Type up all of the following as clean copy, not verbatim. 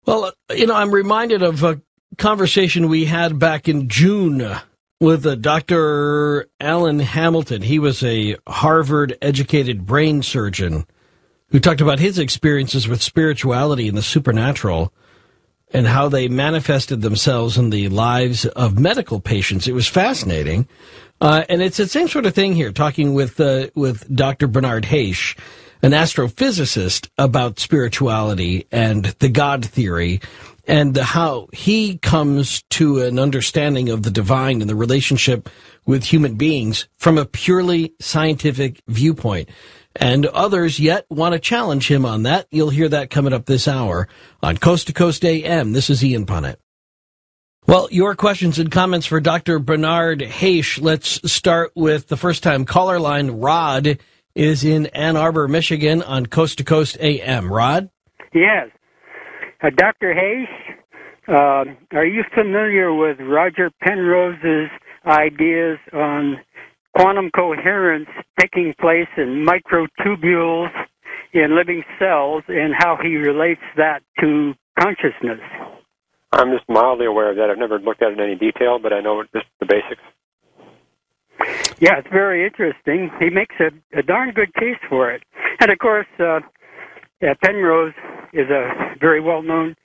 Well, I'm reminded of a conversation we had back in June with Dr. Alan Hamilton. He was a Harvard-educated brain surgeon who talked about his experiences with spirituality and the supernatural and how they manifested themselves in the lives of medical patients. It was fascinating. And it's the same sort of thing here, talking with Dr. Bernard Haisch, an astrophysicist, about spirituality and the God theory and how he comes to an understanding of the divine and the relationship with human beings from a purely scientific viewpoint. And others yet want to challenge him on that. You'll hear that coming up this hour on Coast to Coast AM. This is Ian Punnett. Well, your questions and comments for Dr. Bernard Haisch. Let's start with the first-time caller line. Rod is in Ann Arbor, Michigan on Coast to Coast AM. Rod? Yes. Dr. Haisch, are you familiar with Roger Penrose's ideas on quantum coherence taking place in microtubules in living cells and how he relates that to consciousness? I'm just mildly aware of that. I've never looked at it in any detail, but I know just the basics. Yeah, it's very interesting. He makes a darn good case for it. And, of course, Penrose is a very well-known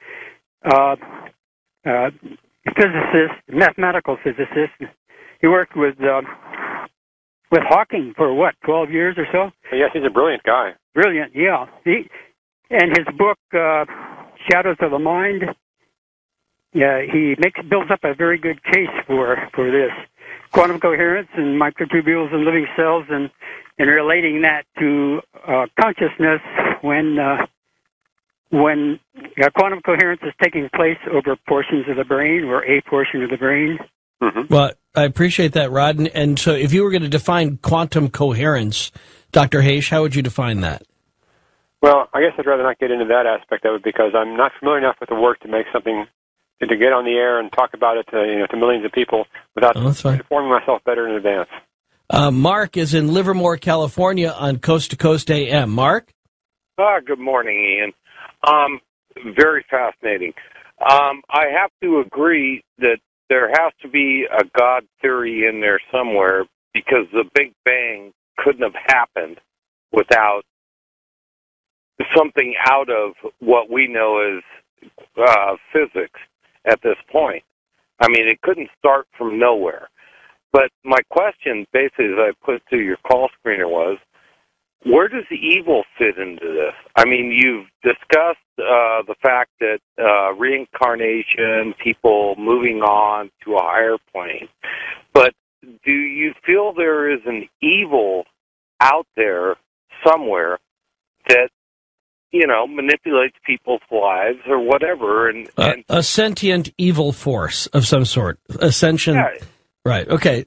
physicist, mathematical physicist. He worked with Hawking for, 12 years or so? Yes, he's a brilliant guy. Brilliant, yeah. And his book, Shadows of the Mind, he builds up a very good case for this. Quantum coherence and microtubules in living cells and relating that to consciousness when quantum coherence is taking place over portions of the brain or a portion of the brain. Mm-hmm. Well, I appreciate that, Rod. And so if you were going to define quantum coherence, Dr. Haisch, how would you define that? Well, I guess I'd rather not get into that aspect of it because I'm not familiar enough with the work to make something, to get on the air and talk about it to millions of people without informing myself better in advance. Mark is in Livermore, California on Coast to Coast AM. Mark? Good morning, Ian. Very fascinating. I have to agree that there has to be a God theory in there somewhere because the Big Bang couldn't have happened without something out of what we know as physics at this point. I mean, it couldn't start from nowhere. But my question, basically, as I put to your call screener was, where does the evil fit into this? I mean, you've discussed the fact that reincarnation, people moving on to a higher plane. But do you feel there is an evil out there somewhere that, manipulates people's lives or whatever? And a sentient evil force of some sort. Ascension. Yeah. Right. Okay.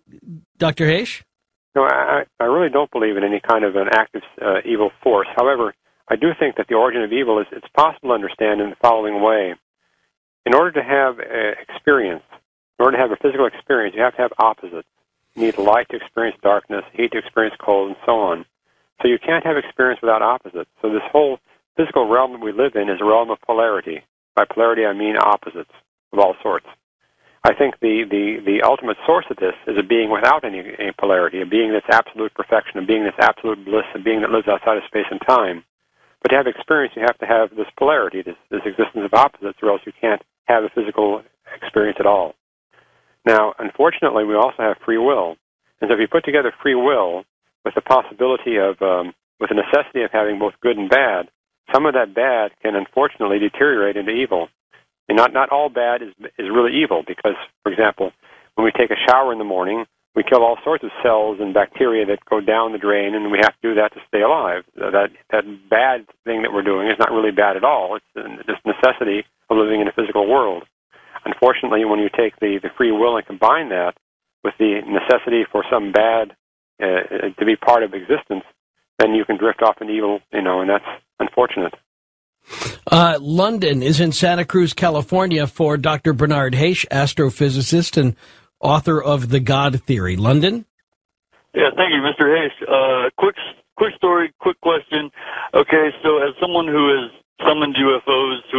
Dr. Haisch? No, I really don't believe in any kind of an active evil force. However, I do think that the origin of evil it's possible to understand in the following way. In order to have experience, in order to have a physical experience, you have to have opposites. You need light to experience darkness, heat to experience cold, and so on. So you can't have experience without opposites. So this whole physical realm that we live in is a realm of polarity. By polarity, I mean opposites of all sorts. I think the ultimate source of this is a being without any polarity, a being that's absolute perfection, a being that's absolute bliss, a being that lives outside of space and time. But to have experience, you have to have this polarity, this existence of opposites, or else you can't have a physical experience at all. Now, unfortunately, we also have free will. And so if you put together free will with the possibility of, with the necessity of having both good and bad, some of that bad can unfortunately deteriorate into evil. And not all bad is really evil because, for example, when we take a shower in the morning, we kill all sorts of cells and bacteria that go down the drain, and we have to do that to stay alive. That bad thing that we're doing is not really bad at all. It's just necessity of living in a physical world. Unfortunately, when you take the free will and combine that with the necessity for some bad to be part of existence, then you can drift off into evil, and that's unfortunate. London is in Santa Cruz, California for Dr. Bernard Haisch, astrophysicist and author of The God Theory. London? Yeah, thank you, Mr. Haisch. Quick story, quick question. Okay, so as someone who has summoned UFOs who have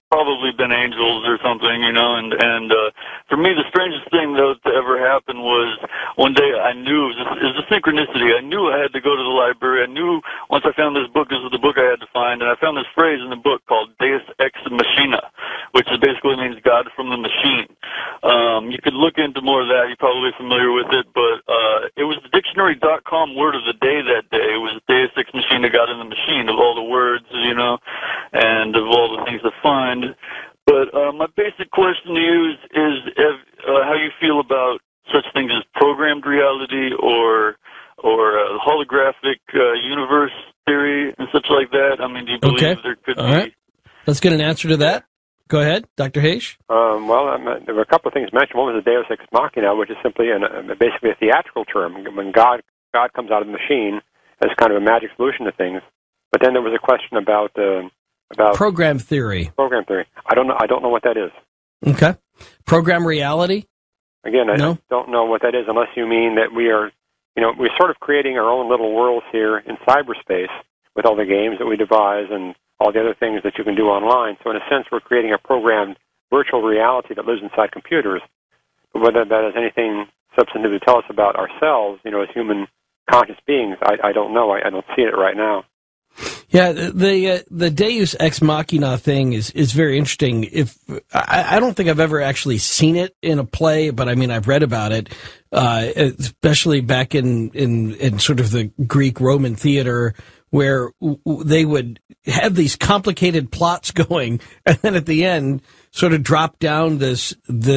probably been angels or something, you know. And for me, the strangest thing though to ever happen was one day I knew it was a synchronicity. I knew I had to go to the library. I knew once I found this book, this was the book I had to find, and I found this phrase in the book called Deus Ex Machina, which basically means God from the machine. You could look into more of that. You're probably familiar with it, but it was the dictionary.com word of the day that day. It was Deus Ex Machina, God in the machine, of all the words, you know, and of all the things to find. But my basic question to you is how you feel about such things as programmed reality or holographic universe theory and such like that. I mean, do you believe there could be... Right. Let's get an answer to that. Go ahead, Dr. Haish. There were a couple of things mentioned. One was the Deus Ex Machina, which is simply basically a theatrical term. When God comes out of the machine as kind of a magic solution to things. But then there was a question about program theory. Program theory. I don't know what that is. Okay. Program reality? Again, I don't know what that is unless you mean that we're sort of creating our own little worlds here in cyberspace with all the games that we devise and all the other things that you can do online. So in a sense, we're creating a programmed virtual reality that lives inside computers. But whether that has anything substantive to tell us about ourselves, you know, as human conscious beings, I don't know. I don't see it right now. Yeah, the Deus Ex Machina thing is very interesting. I don't think I've ever actually seen it in a play, but I mean I've read about it, especially back in sort of the Greek Roman theater, where they would have these complicated plots going, and then at the end sort of drop down this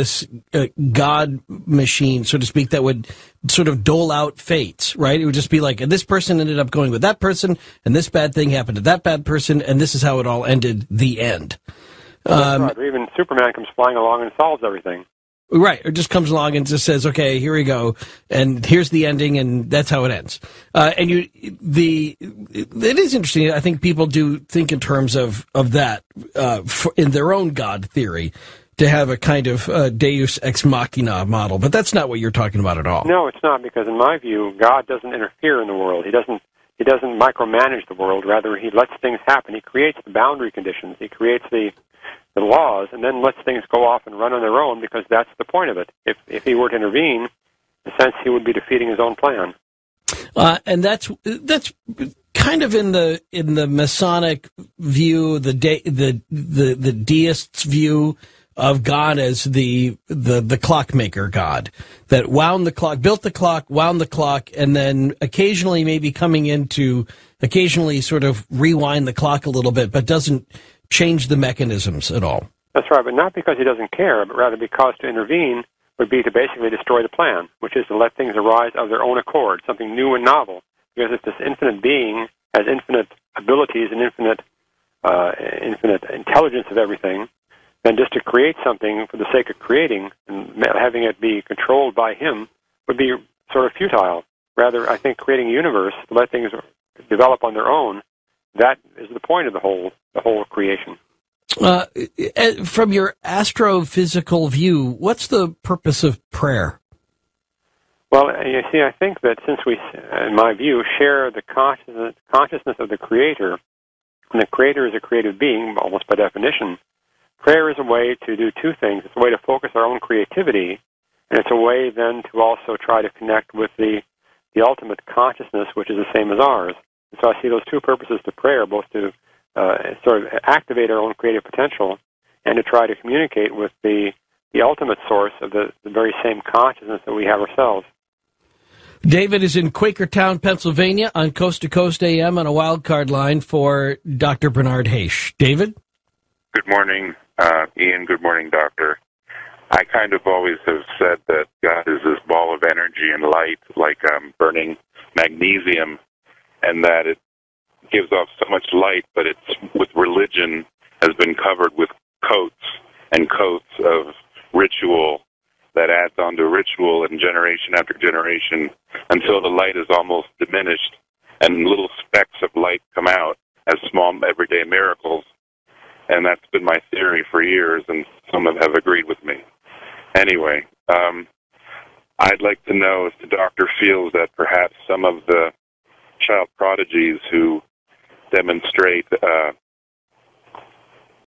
God machine, so to speak, that would sort of dole out fates, right? It would just be like, and this person ended up going with that person, and this bad thing happened to that bad person, and this is how it all ended, the end. That's right. Or even Superman comes flying along and solves everything. Right, or just comes along and just says, "Okay, here we go, and here's the ending, and that's how it ends." It is interesting. I think people do think in terms of that in their own God theory, to have a kind of Deus Ex Machina model, but that's not what you're talking about at all. No, it's not, because in my view, God doesn't interfere in the world. He doesn't micromanage the world. Rather, he lets things happen. He creates the boundary conditions. He creates the laws, and then lets things go off and run on their own, because that's the point of it. If he were to intervene, in a sense, he would be defeating his own plan. And that's kind of in the Masonic view, the deists' view of God as the clockmaker God that wound the clock, built the clock, wound the clock, and then occasionally maybe coming in to occasionally sort of rewind the clock a little bit, but doesn't change the mechanisms at all. That's right, but not because he doesn't care, but rather because to intervene would be to basically destroy the plan, which is to let things arise of their own accord, something new and novel. Because if this infinite being has infinite abilities and infinite intelligence of everything, then just to create something for the sake of creating and having it be controlled by him would be sort of futile. Rather, I think creating a universe to let things develop on their own, that is the point of the whole creation. From your astrophysical view, what's the purpose of prayer? Well, you see, I think that since we, in my view, share the consciousness of the Creator, and the Creator is a creative being, almost by definition, prayer is a way to do two things. It's a way to focus our own creativity, and it's a way then to also try to connect with the ultimate consciousness, which is the same as ours. And so I see those two purposes to prayer, both to sort of activate our own creative potential and to try to communicate with the ultimate source of the very same consciousness that we have ourselves. David is in Quakertown, Pennsylvania, on Coast to Coast AM on a wild card line for Dr. Bernard Haish. David? Good morning, Ian. Good morning, Doctor. I kind of always have said that God is this ball of energy and light, like burning magnesium, and that it gives off so much light, but it's with religion has been covered with coats and coats of ritual that adds on to ritual and generation after generation until the light is almost diminished and little specks of light come out as small everyday miracles. And that's been my theory for years, and some have agreed with me. Anyway, I'd like to know if the doctor feels that perhaps some of the child prodigies who demonstrate